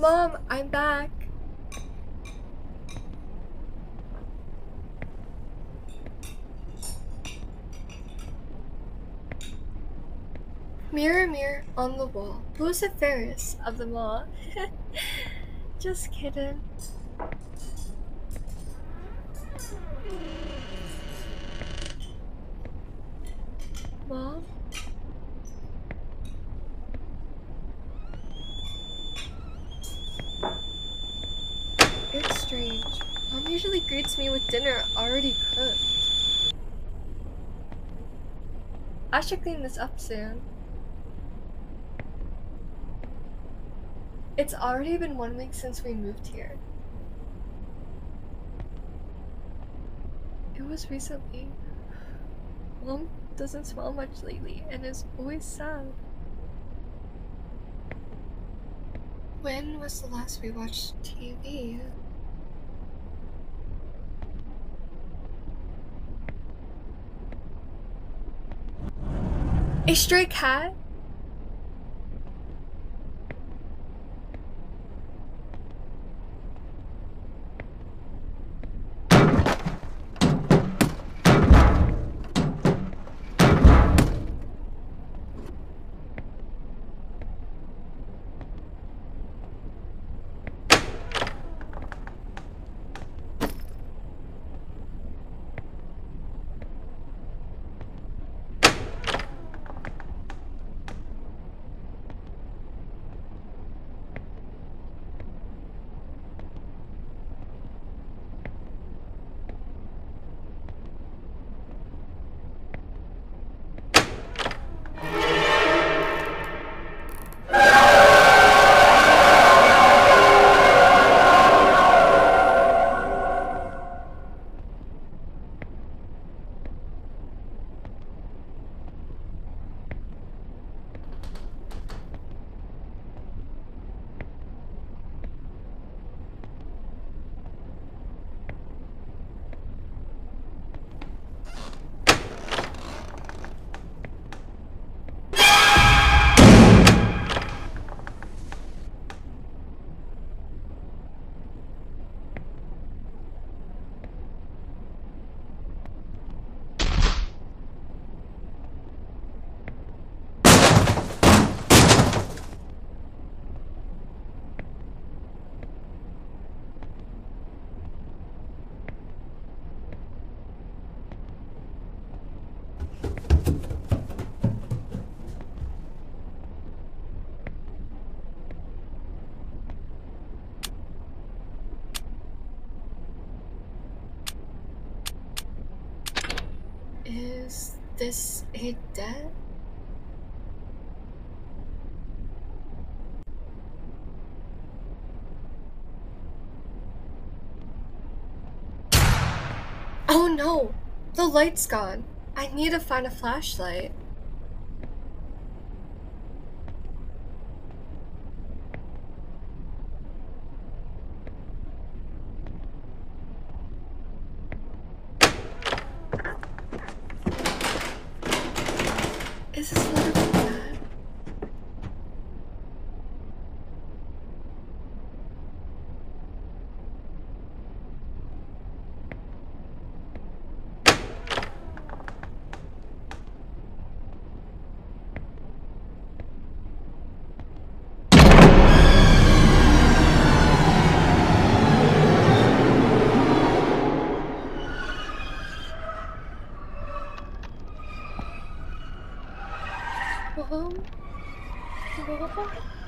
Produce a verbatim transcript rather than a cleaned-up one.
Mom, I'm back. Mirror, mirror on the wall, who's the fairest of them all? Just kidding. Mom? It's strange. Mom usually greets me with dinner already cooked. I should clean this up soon. It's already been one week since we moved here. It was recently. Mom doesn't smile much lately and is always sad. When was the last we watched T V? A stray cat? Is this a debt? Oh no! The light's gone. I need to find a flashlight. Is this literally bad? Mom? Mom?